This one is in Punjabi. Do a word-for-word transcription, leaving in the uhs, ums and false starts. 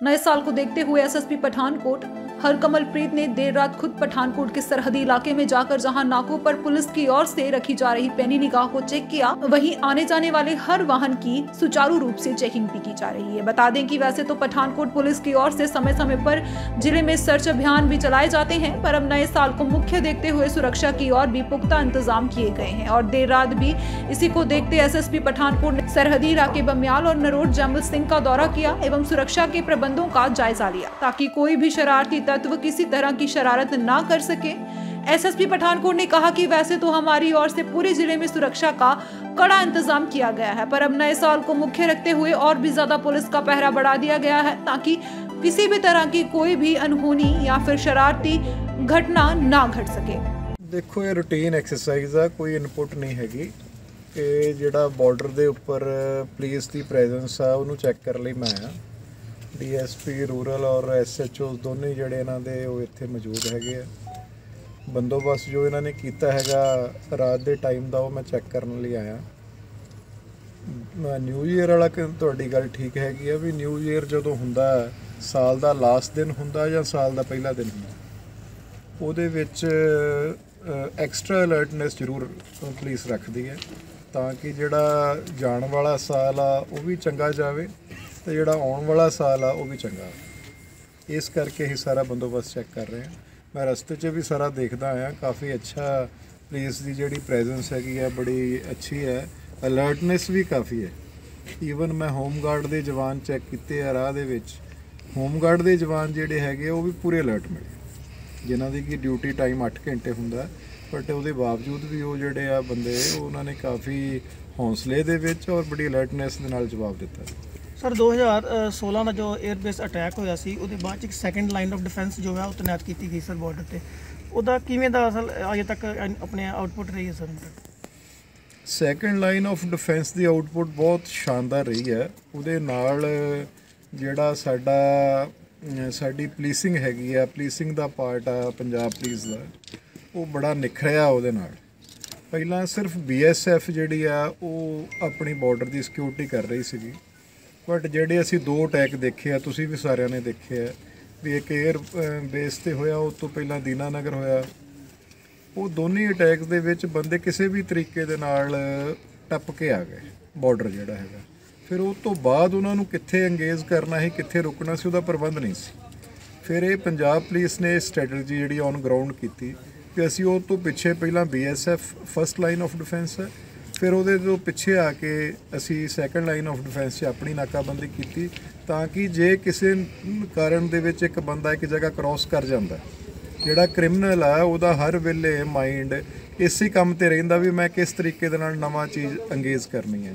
नए साल को देखते हुए एसएसपी पठानकोट हरकमलप्रीत ने देर रात खुद पठानकोट के सरहदी इलाके में जाकर जहां नाकों पर पुलिस की ओर से रखी जा रही पैनी निगाह को चेक किया, वहीं आने जाने वाले हर वाहन की सुचारू रूप से चेकिंग भी की जा रही है। बता दें कि वैसे तो पठानकोट पुलिस की ओर से समय समय पर जिले में सर्च अभियान भी चलाए जाते हैं, पर अब नए साल को मुख्य देखते हुए सुरक्षा की ओर भी पुख्ता इंतजाम किए गए हैं। और देर रात भी इसी को देखते एसएसपी पठानकोट ने सरहदी इलाके बमियाल और नरोट जैमल सिंह का दौरा किया एवं सुरक्षा के प्रबंधों का जायजा लिया, ताकि कोई भी शरारती तत्व किसी तरह की शरारत ना कर सके। एसएसपी पठानकोट ने कहा कि वैसे तो हमारी ओर से पूरे जिले में सुरक्षा का कड़ा इंतजाम किया गया है, पर अब नए साल को मुख्य रखते हुए और भी ज्यादा पुलिस का पहरा बढ़ा दिया गया है, ताकि किसी भी तरह की कोई भी अनहोनी या फिर शरारती घटना ना घट सके। देखो, ये रूटीन एक्सरसाइज है, कोई इनपुट नहीं हैगी कि ਜਿਹੜਾ ਬਾਰਡਰ ਦੇ ਉੱਪਰ ਪੁਲਿਸ ਦੀ ਪ੍ਰੈਜ਼ੈਂਸ ਆ ਉਹਨੂੰ ਚੈੱਕ ਕਰਨ ਲਈ ਮੈਂ ਆ ਡੀਐਸਪੀ ਰੂਰਲ ਔਰ ਐਸਐਚਓ ਦੋਨੇ ਜਿਹੜੇ ਇਹਨਾਂ ਦੇ ਉਹ ਇੱਥੇ ਮੌਜੂਦ ਹੈਗੇ ਆ। ਬੰਦੋਬਸਤ ਜੋ ਇਹਨਾਂ ਨੇ ਕੀਤਾ ਹੈਗਾ ਰਾਤ ਦੇ ਟਾਈਮ ਦਾ ਉਹ ਮੈਂ ਚੈੱਕ ਕਰਨ ਲਈ ਆਇਆ। ਨਿਊ ਈਅਰ ਵਾਲਾ ਤੁਹਾਡੀ ਗੱਲ ਠੀਕ ਹੈਗੀ ਆ ਵੀ ਨਿਊ ਈਅਰ ਜਦੋਂ ਹੁੰਦਾ ਸਾਲ ਦਾ ਲਾਸਟ ਦਿਨ ਹੁੰਦਾ ਜਾਂ ਸਾਲ ਦਾ ਪਹਿਲਾ ਦਿਨ ਹੁੰਦਾ, ਉਹਦੇ ਵਿੱਚ ਐਕਸਟਰਾ ਅਲਰਟਨੈਸ ਜ਼ਰੂਰ ਪੁਲਿਸ ਰੱਖਦੀ ਹੈ ਤਾਂ ਕਿ ਜਿਹੜਾ ਜਾਣ ਵਾਲਾ ਸਾਲ ਆ ਉਹ ਵੀ ਚੰਗਾ ਜਾਵੇ ਤੇ ਜਿਹੜਾ ਆਉਣ ਵਾਲਾ ਸਾਲ ਆ ਉਹ ਵੀ ਚੰਗਾ। ਇਸ ਕਰਕੇ ਹੀ ਸਾਰਾ ਬੰਦੋਬਸਤ ਚੈੱਕ ਕਰ ਰਹੇ ਹਾਂ। ਮੈਂ ਰਸਤੇ 'ਚ ਵੀ ਸਾਰਾ ਦੇਖਦਾ ਆਇਆ, ਕਾਫੀ ਅੱਛਾ ਪੁਲਿਸ ਦੀ ਜਿਹੜੀ ਪ੍ਰੈਜ਼ੈਂਸ ਹੈਗੀ ਆ ਬੜੀ ਅੱਛੀ ਹੈ, ਅਲਰਟਨੈਸ ਵੀ ਕਾਫੀ ਹੈ। ਈਵਨ ਮੈਂ ਹੋਮਗਾਰਡ ਦੇ ਜਵਾਨ ਚੈੱਕ ਕੀਤੇ ਆ ਰਾਹ ਦੇ ਵਿੱਚ, ਹੋਮਗਾਰਡ ਦੇ ਜਵਾਨ ਜਿਹੜੇ ਹੈਗੇ ਉਹ ਵੀ ਪੂਰੇ ਅਲਰਟ ਮਿਲੇ, ਜਿਨ੍ਹਾਂ ਦੀ ਕਿ ਡਿਊਟੀ ਟਾਈਮ ਅੱਠ ਘੰਟੇ ਹੁੰਦਾ, ਬਟ ਉਹਦੇ ਬਾਵਜੂਦ ਵੀ ਉਹ ਜਿਹੜੇ ਆ ਬੰਦੇ ਉਹਨਾਂ ਨੇ ਕਾਫੀ ਹੌਸਲੇ ਦੇ ਵਿੱਚ ਔਰ ਬੜੀ ਅਲਰਟਨੈਸ ਦੇ ਨਾਲ ਜਵਾਬ ਦਿੱਤਾ। ਸਰ ਦੋ ਹਜ਼ਾਰ ਸੋਲਾਂ ਦਾ ਜੋ 에ਅਰਬੇਸ ਅਟੈਕ ਹੋਇਆ ਸੀ ਉਹਦੇ ਬਾਅਦ ਇੱਕ ਸੈਕੰਡ ਲਾਈਨ ਆਫ ਡਿਫੈਂਸ ਜੋ ਹੈ ਉਹ ਤੈਨਾਤ ਕੀਤੀ ਗਈ ਸਰ ਬਾਰਡਰ ਤੇ, ਉਹਦਾ ਕਿਵੇਂ ਦਾ ਅਸਲ ਅਜੇ ਤੱਕ ਆਪਣੇ ਆਊਟਪੁੱਟ ਰਹੀ ਹੈ sir? Second line of defence ਦੀ ਆਊਟਪੁੱਟ ਬਹੁਤ ਸ਼ਾਨਦਾਰ ਰਹੀ ਹੈ। ਉਹਦੇ ਨਾਲ ਜਿਹੜਾ ਸਾਡਾ ਸਾਡੀ ਪੁਲਿਸਿੰਗ ਹੈਗੀ ਆ, ਪੁਲਿਸਿੰਗ ਦਾ ਪਾਰਟ ਆ ਪੰਜਾਬ ਪੁਲਿਸ ਦਾ, ਉਹ ਬੜਾ ਨਿਖਰਿਆ। ਉਹਦੇ ਨਾਲ ਪਹਿਲਾਂ ਸਿਰਫ ਬੀ ਐਸ ਐਫ ਜਿਹੜੀ ਆ ਉਹ ਆਪਣੀ ਬਾਰਡਰ ਦੀ ਸਿਕਿਉਰਿਟੀ ਕਰ ਰਹੀ ਸੀਗੀ, ਬਟ ਜਿਹੜੇ ਅਸੀਂ ਦੋ ਅਟੈਕ ਦੇਖੇ ਆ, ਤੁਸੀਂ ਵੀ ਸਾਰਿਆਂ ਨੇ ਦੇਖੇ ਆ ਵੀ ਇੱਕ ਏਅਰ ਬੇਸ 'ਤੇ ਹੋਇਆ, ਉਸ ਤੋਂ ਪਹਿਲਾਂ ਦੀਨਾਨਗਰ ਹੋਇਆ। ਉਹ ਦੋਨੇ ਅਟੈਕਸ ਦੇ ਵਿੱਚ ਬੰਦੇ ਕਿਸੇ ਵੀ ਤਰੀਕੇ ਦੇ ਨਾਲ ਟੱਪ ਕੇ ਆ ਗਏ ਬਾਰਡਰ ਜਿਹੜਾ ਹੈਗਾ। ਫਿਰ ਉਹ ਤੋਂ ਬਾਅਦ ਉਹਨਾਂ ਨੂੰ ਕਿੱਥੇ ਇੰਗੇਜ ਕਰਨਾ ਸੀ, ਕਿੱਥੇ ਰੁਕਣਾ ਸੀ, ਉਹਦਾ ਪ੍ਰਬੰਧ ਨਹੀਂ ਸੀ। ਫਿਰ ਇਹ ਪੰਜਾਬ ਪੁਲਿਸ ਨੇ ਸਟ੍ਰੈਟਜੀ ਜਿਹੜੀ ਔਨ ਗਰਾਊਂਡ ਕੀਤੀ ਕਿ ਅਸੀਂ ਉਹ ਤੋਂ ਪਿੱਛੇ ਪਹਿਲਾਂ B S F first line of defence ਹੈ, ਫਿਰ ਉਹਦੇ ਤੋਂ ਪਿੱਛੇ ਆ ਕੇ ਅਸੀਂ ਸੈਕੰਡ ਲਾਈਨ ਆਫ ਡਿਫੈਂਸ 'ਚ ਆਪਣੀ ਨਾਕਾਬੰਦੀ ਕੀਤੀ, ਤਾਂ ਕਿ ਜੇ ਕਿਸੇ ਕਾਰਨ ਦੇ ਵਿੱਚ ਇੱਕ ਬੰਦਾ ਇੱਕ ਜਗ੍ਹਾ ਕ੍ਰੋਸ ਕਰ ਜਾਂਦਾ, ਜਿਹੜਾ ਕ੍ਰਿਮੀਨਲ ਆ ਉਹਦਾ ਹਰ ਵੇਲੇ ਮਾਈਂਡ ਇਸੇ ਕੰਮ 'ਤੇ ਰਹਿੰਦਾ ਵੀ ਮੈਂ ਕਿਸ ਤਰੀਕੇ ਦੇ ਨਾਲ ਨਵਾਂ ਚੀਜ਼ ਅੰਗੇਜ ਕਰਨੀ ਹੈ।